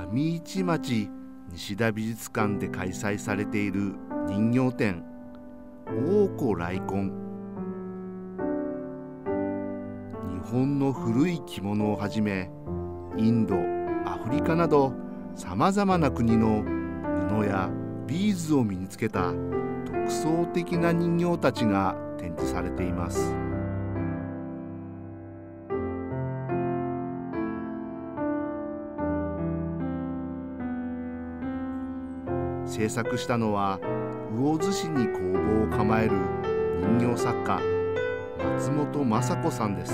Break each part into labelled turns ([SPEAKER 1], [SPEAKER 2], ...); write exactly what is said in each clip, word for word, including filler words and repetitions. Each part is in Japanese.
[SPEAKER 1] 上市町西田美術館で開催されている人形展王古来魂。日本の古い着物をはじめインド、アフリカなどさまざまな国の布やビーズを身につけた独創的な人形たちが展示されています。制作したのは魚津市に工房を構える人形作家松本雅子さんです。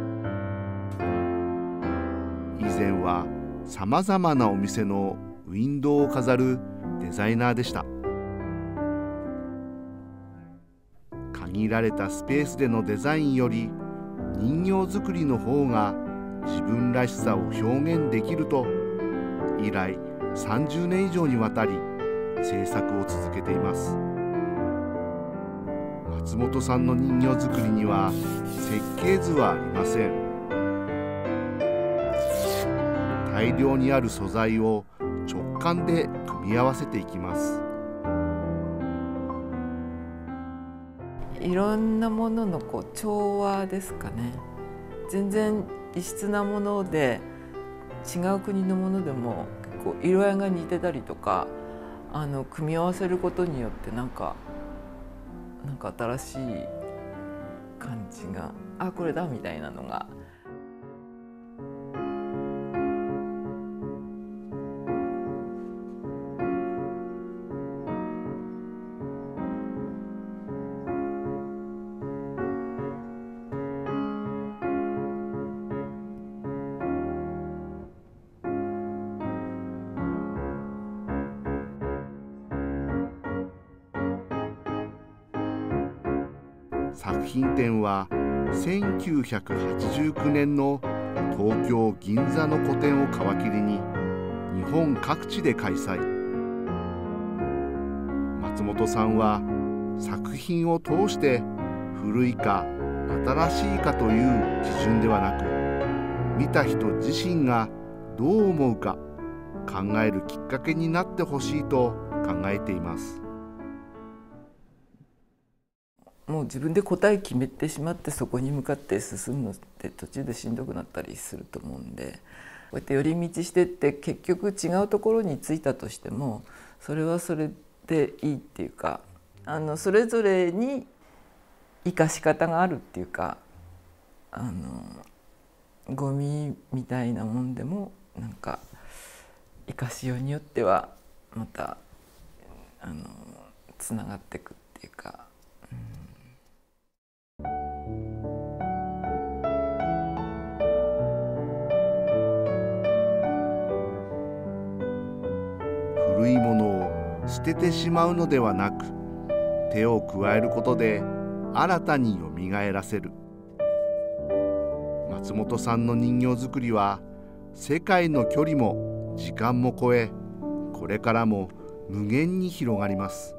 [SPEAKER 1] 以前はさまざまなお店のウィンドウを飾るデザイナーでした。限られたスペースでのデザインより人形作りの方が自分らしさを表現できると、以来さんじゅうねん以上にわたり制作を続けています。松本さんの人形作りには設計図はありません。大量にある素材を直感で組み合わせていきます。
[SPEAKER 2] いろんなもののこう調和ですかね。全然異質なもので違う国のものでも結構色合いが似てたりとか、あの組み合わせることによってなんかなんか新しい感じが、あ、これだみたいなのが。
[SPEAKER 1] 作品展はせんきゅうひゃくはちじゅうきゅうねんの東京・銀座の個展を皮切りに日本各地で開催。松本さんは作品を通して古いか新しいかという基準ではなく、見た人自身がどう思うか考えるきっかけになってほしいと考えています。
[SPEAKER 2] もう自分で答え決めてしまってそこに向かって進むのって途中でしんどくなったりすると思うんで、こうやって寄り道してって結局違うところに着いたとしてもそれはそれでいいっていうか、あのそれぞれに生かし方があるっていうか、あのゴミみたいなもんでもなんか生かしようによってはまたあのつながっていくっていうか。
[SPEAKER 1] 古いものを捨ててしまうのではなく、手を加えることで新たによみがえらせる。松本さんの人形作りは世界の距離も時間も超え、これからも無限に広がります。